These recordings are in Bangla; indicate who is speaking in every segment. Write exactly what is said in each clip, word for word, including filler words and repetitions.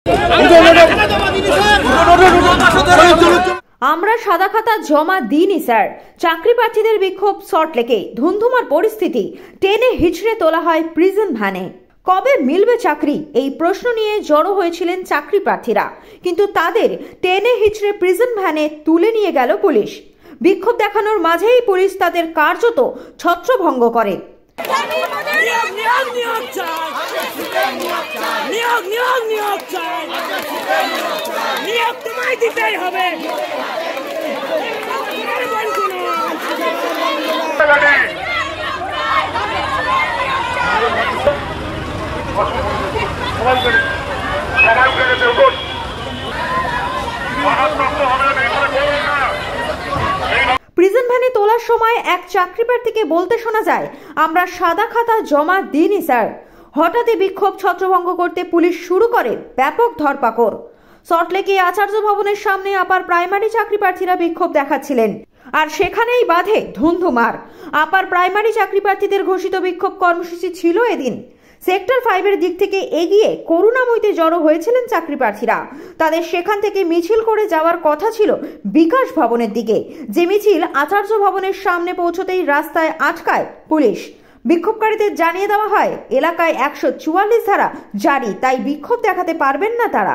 Speaker 1: আমরা সাদা খাতা জমা দিইনি স্যার। চাকরি প্রার্থীদের বিক্ষোভ সল্টলেকে। ধুন্ধুমার পরিস্থিতি, টেনে হিচড়ে তোলা হয় প্রিজন ভ্যানে। কবে মিলবে চাকরি, এই প্রশ্ন নিয়ে জড়ো হয়েছিলেন চাকরি প্রার্থীরা, কিন্তু তাদের টেনে হিচড়ে প্রিজন ভ্যানে তুলে নিয়ে গেল পুলিশ। বিক্ষোভ দেখানোর মাঝেই পুলিশ তাদের কার্যত ছত্রভঙ্গ করে। প্রিজন ভ্যানে তোলার সময় এক চাকরি প্রার্থীকে বলতে শোনা যায়, আমরা সাদা খাতা জমা দিইনি স্যার। হঠাৎই বিক্ষোভ ছত্রভঙ্গ করতে পুলিশ শুরু করে ব্যাপক ধরপাকড়। সল্টলেকে আচার্য ভবনের সামনে আপার প্রাইমারি চাকরি প্রার্থীরা বিক্ষোভ দেখাচ্ছিলেন, আর সেখানেই বাধে ধুন্ধুমার। আপার প্রাইমারি চাকরি প্রার্থীদের ঘোষিত বিক্ষোভ কর্মসূচি ছিল এদিন। সেক্টর ফাইভের দিক থেকে এগিয়ে করুণাময়ীতে জড়ো হয়েছিলেন চাকরি প্রার্থীরা। তাদের সেখান থেকে মিছিল করে যাওয়ার কথা ছিল বিকাশ ভবনের দিকে, যে মিছিল আচার্য ভবনের সামনে পৌঁছতেই রাস্তায় আটকায় পুলিশ। বিক্ষোভকারীদের জানিয়ে দেওয়া হয় এলাকায় একশো চুয়াল্লিশ ধারা জারি, তাই বিক্ষোভ দেখাতে পারবেন না তারা।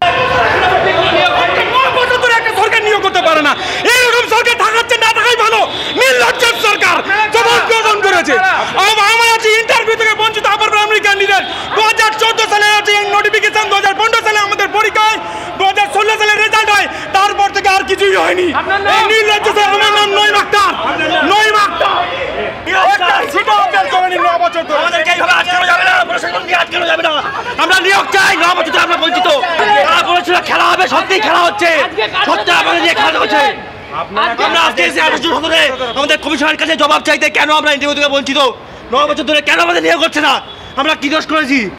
Speaker 2: তারপর থেকে আর কিছুই হয়নি। আমরা নিয়োগ চাই, ন বছর আমরা বঞ্চিত। তারা বলেছিল খেলা হবে, সত্যি খেলা হচ্ছে, সত্যি আমাদের নিয়ে খেলা হচ্ছে। আমরা আজকে এসে আঠাশো সদরে আমাদের কমিশনের কাছে জবাব চাইতে, কেন আমরা ইন্টারভিউ থেকে বঞ্চিত, ন বছর ধরে কেন আমাদের নিয়োগ করছে না, আমরা কি দোষ করেছি?